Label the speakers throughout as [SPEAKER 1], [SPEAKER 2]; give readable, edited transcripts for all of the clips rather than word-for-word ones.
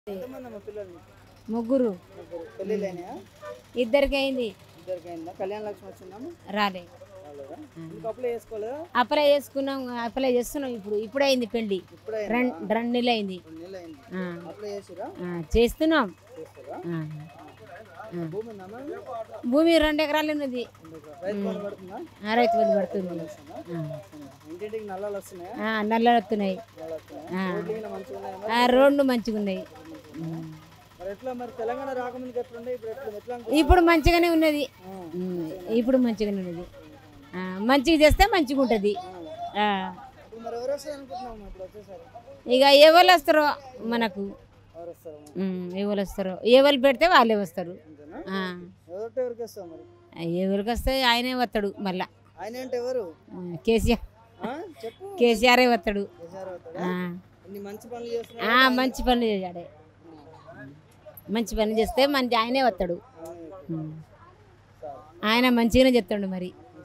[SPEAKER 1] ముగ్గురు ఇద్దరికి అయింది. రాలే. అప్లై చేసుకున్నాం, అప్లై చేస్తున్నాం. ఇప్పుడు అయింది పెళ్లి, 2 నెలలు అయింది. చేస్తున్నాం. భూమి 2 ఎకరాలు ఉన్నది. రైతు బంధు పడుతుంది. నల్లలు వస్తున్నాయి. రోడ్లు మంచిగా ఉన్నాయి. ఇప్పుడు మంచిగానే ఉన్నది. ఇప్పుడు మంచిగానే ఉన్నది. మంచిగా చేస్తే మంచిగా ఉంటుంది. ఇక ఎవరు వస్తారో మనకు, ఎవరు వస్తారో, ఎవరు పెడితే వాళ్ళే వస్తారు. ఎవరికి వస్తే ఆయనే వస్తాడు. మళ్ళా కేసీఆర్ వస్తాడు. మంచి పనులు చేయాలి. మంచి పని చేస్తే మంచి ఆయనే వస్తాడు. ఆయన మంచిగానే చెప్తాడు. మరి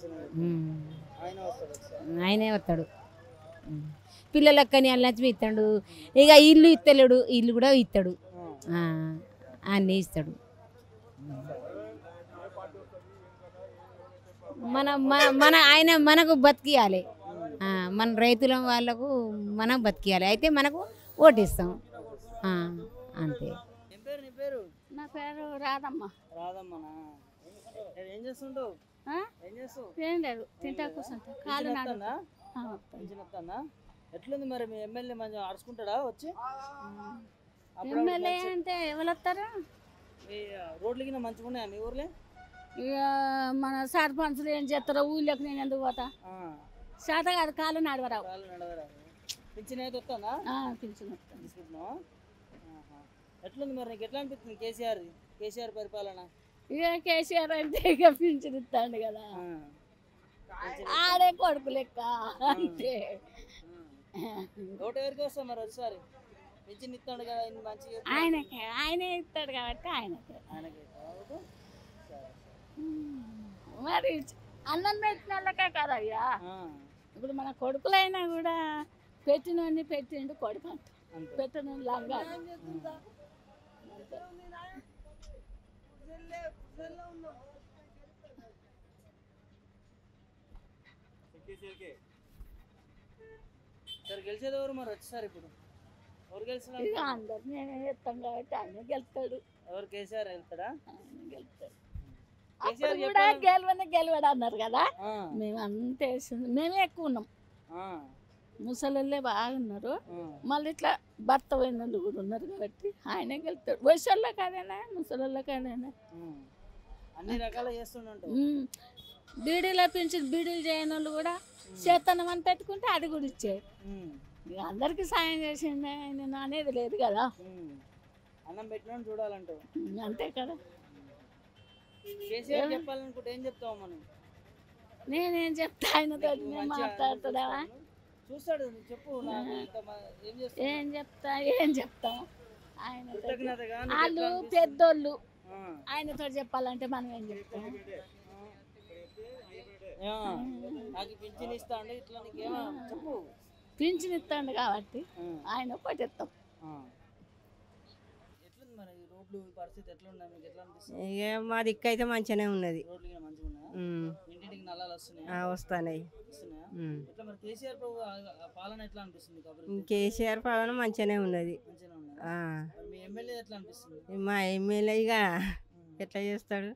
[SPEAKER 1] ఆయనే వస్తాడు. పిల్లలక్కని అల్లంచమి ఇస్తాడు. ఇక ఇల్లు ఇస్తలేడు, ఇల్లు కూడా ఇస్తాడు. అన్నీ ఇస్తాడు. మన ఆయన మనకు బతికియాలి. మన రైతుల వాళ్ళకు మనం బతికియాలి. అయితే మనకు ఓటిస్తాం. అంతే.
[SPEAKER 2] నా పేరు రాధమ్మ. ఏం లేదు, తింటా కూర్చుంటా. కాలు
[SPEAKER 3] ఎట్లుంది మరి మీ ఎమ్మెల్యే మంచిగా ఆడుచుకుంటాడా వచ్చి?
[SPEAKER 2] ఎమ్మెల్యే అంటే ఎవరు వస్తారా?
[SPEAKER 3] రోడ్లు కింద మంచిగా ఉన్నాయా మీ ఊర్లో?
[SPEAKER 2] ఇక మన సర్పంచులు ఏం చేస్తారో ఊళ్ళోకి నేను ఎందుకు పోతా? శాత కాదు, కాలు నడవరావు.
[SPEAKER 3] పింఛన్ అయితే వస్తుందా?
[SPEAKER 2] పింఛన్ వస్తాను.
[SPEAKER 3] తీసుకుంటున్నావా? ఎట్లుంది మరి నీకు? ఎట్లా అనిపిస్తుంది కేసీఆర్ పరిపాలన?
[SPEAKER 2] ఇక కేసీఆర్ అంటే ఇక పింఛన్ ఇస్తాడు కదా, ఆడే కొడుకు లెక్క. అంటే
[SPEAKER 3] ఓటు ఎవరికి వస్తాం మరి ఒకసారి? పింఛన్ ఇస్తాడు కదా, మంచిగా
[SPEAKER 2] ఆయనే ఇస్తాడు కాబట్టి ఆయనకే. మరి అన్నం పెట్టిన వాళ్ళకే కదయ్యా. ఇప్పుడు మన కొడుకులైనా కూడా పెట్టినోడిని పెట్టిండు కొడుకు అంట, పెట్టిన లంగా.
[SPEAKER 3] సరే గెలిచేది ఎవరు మరి వచ్చేసారి? ఇప్పుడు ఎవరు గెలిచిన?
[SPEAKER 2] అందరు నేనే చెప్తాం కాబట్టి ఆయన గెలుస్తాడు.
[SPEAKER 3] ఎవరు? కేసీఆర్ వెళ్తాడా?
[SPEAKER 2] ఆయన గెలుస్తాడు. కూడా గెలవడు అన్నారు కదా, మేము అంతే. మేమే ఎక్కువ ఉన్నాం. ముసలిళ్ళే బాగున్నారు. మళ్ళీ ఇట్లా భర్త పోయిన వాళ్ళు కూడా ఉన్నారు కాబట్టి ఆయనే గెలుస్తాడు. వయసుల్లో కాదైనా ముసలిళ్ళ కాదైనా
[SPEAKER 3] అన్ని రకాల చేస్తుండ.
[SPEAKER 2] బీడీలో పెంచి బీడీలు చేయని వాళ్ళు కూడా చేతనం అని పెట్టుకుంటే అది కూడా ఇచ్చేది. అందరికి సాయం చేసిండే నేను అనేది లేదు కదా.
[SPEAKER 3] అన్నం పెట్టిన చూడాలంటావు
[SPEAKER 2] అంతే కదా.
[SPEAKER 3] కేసీఆర్ చెప్పాలనుకుంటే ఏం చెప్తావు మనం?
[SPEAKER 2] నేనేం చెప్తా, ఆయనతో మాట్లాడుతున్నా
[SPEAKER 3] చూస్తాడు. చెప్పు.
[SPEAKER 2] ఏం చెప్తాం? ఆయన వాళ్ళు పెద్దోళ్ళు, ఆయనతో చెప్పాలంటే మనం ఏం చెప్తాం?
[SPEAKER 3] పింఛన్ ఇస్తాండి ఇట్లా చెప్పు.
[SPEAKER 2] పింఛన్ ఇస్తాండు కాబట్టి ఆయన పట్టిస్తాం.
[SPEAKER 1] మా దిక్కు అయితే మంచిగానే ఉన్నది. వస్తున్నాయి. కేసీఆర్ పాలన మంచిగానే ఉన్నది. మా ఎమ్మెల్యే ఇక ఎట్లా చేస్తాడు?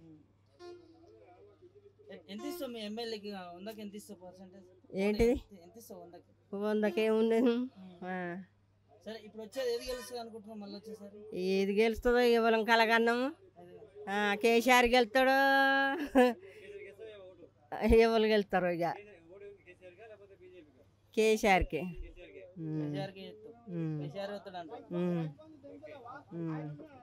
[SPEAKER 1] ఏంటిది 100కే ఉండదు. ఏది గెలుస్తుందో ఇవ్వడం కలగన్నాము. కేసీఆర్ గెలుస్తాడో ఎవరు గెలుస్తారో ఇక కేసీఆర్కి.
[SPEAKER 3] కేసీఆర్